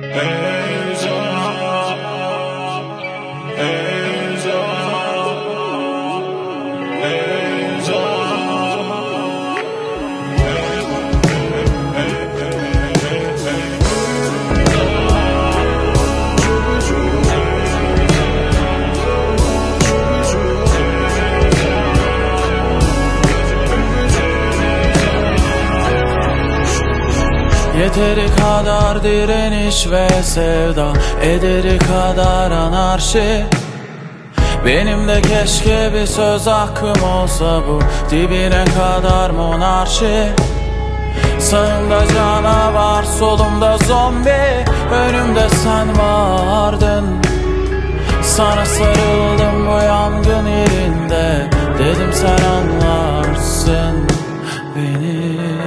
Yeteri kadar direniş ve sevda, ederi kadar anarşi. Benim de keşke bir söz hakkım olsa, bu dibine kadar monarşi. Sağımda canavar, solumda zombi, önümde sen vardın. Sana sarıldım bu yangın yerinde, dedim sen anlarsın beni.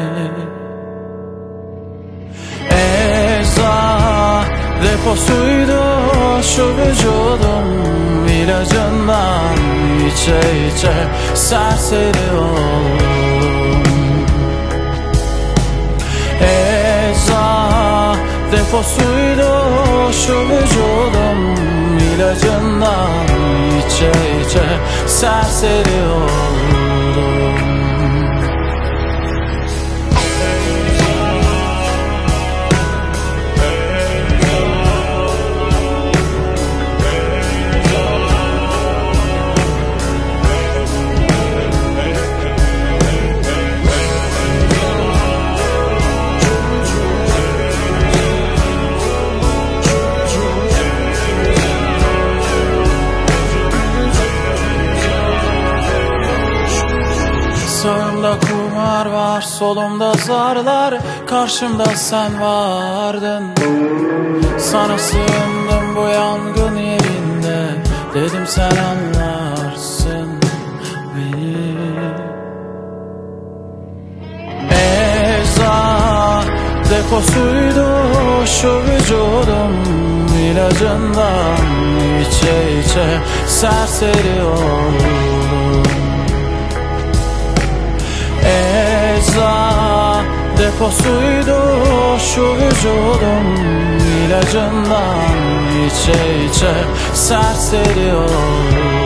Deposuydu şu vücudum, ilacından içe içe serseri oldum. Eza deposuydu şu vücudum, ilacından içe içe serseri oldum. Sağımda kumar var, solumda zarlar, karşımda sen vardın. Sana sığındım bu yangın yerinde, dedim sen anlarsın beni. Eza deposuydu şu vücudum, ilacından içe içe serseri oldum. Eza deposuydu şu vücudum, ilacından içe içe serseri oldum.